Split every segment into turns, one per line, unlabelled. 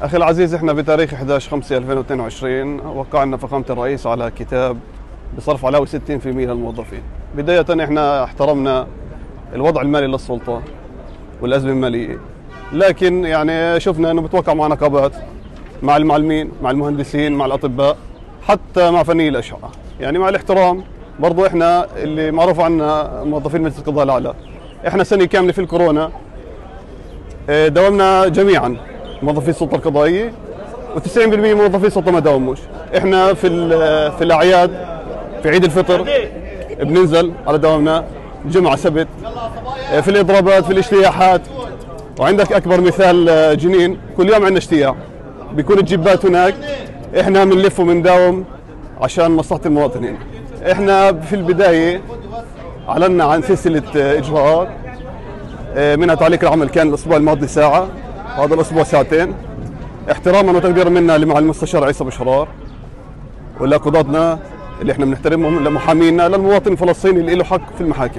أخي العزيز، إحنا بتاريخ 11/5/2022 وقعنا فخامة الرئيس على كتاب بصرف علاوي 60% للموظفين. بداية إحنا احترمنا الوضع المالي للسلطة والأزمة المالية، لكن يعني شفنا إنه بتوقع مع نقابات، مع المعلمين، مع المهندسين، مع الأطباء، حتى مع فني الأشعة. يعني مع الاحترام برضو إحنا اللي معروف عنا موظفين مجلس القضاء الأعلى، إحنا سنة كاملة في الكورونا داومنا جميعا موظفي السلطة القضائية، و90% موظفي السلطة ما داوموش. احنا في الأعياد، في عيد الفطر بننزل على دوامنا، جمعة سبت، في الإضرابات، في الاجتياحات. وعندك أكبر مثال جنين، كل يوم عندنا اجتياح، بيكون الجبات هناك، احنا بنلف وبنداوم عشان مصلحة المواطنين. احنا في البداية أعلنا عن سلسلة إجراءات، منها تعليق العمل كان الأسبوع الماضي ساعة، هذا الأسبوع ساعتين، احتراما وتقديرا منا لمع المستشار عيسى بشرار ولقضاتنا اللي احنا بنحترمهم، لمحامينا، للمواطن الفلسطيني اللي له حق في المحاكم.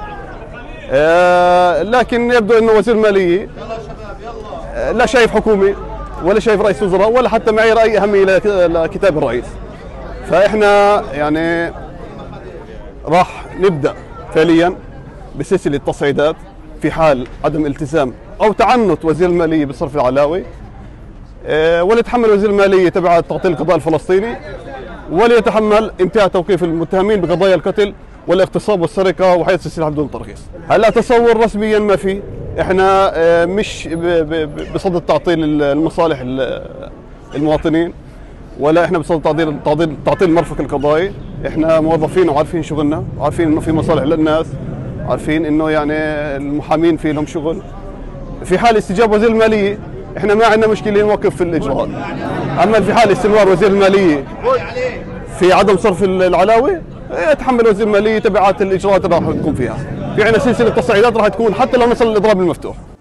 لكن يبدو انه وزير المالية لا شايف حكومة ولا شايف رئيس وزراء ولا حتى معايير اي اهمية لكتاب الرئيس. فاحنا يعني راح نبدأ فعليا بسلسلة تصعيدات في حال عدم التزام او تعنت وزير المالية بالصرف العلاوي، وليتحمل وزير المالية تبع تعطيل القضاء الفلسطيني، وليتحمل انتهاء توقيف المتهمين بقضايا القتل والاغتصاب والسرقة وحياة السلاح بدون ترخيص. هلا تصور رسميا ما في، احنا مش بصدد تعطيل المصالح المواطنين، ولا احنا بصدد تعطيل المرفق القضائي. احنا موظفين وعارفين شغلنا، وعارفين انه في مصالح للناس، عارفين انه يعني المحامين في لهم شغل. في حال استجابة وزير المالية احنا ما عندنا مشكلة نوقف في الإجراءات. أما في حال استمرار وزير المالية في عدم صرف العلاوي، يتحمل وزير المالية تبعات الإجراءات اللي راح تكون فيها. في عندنا سلسلة تصعيدات راح تكون حتى لو نصل للإضراب المفتوح.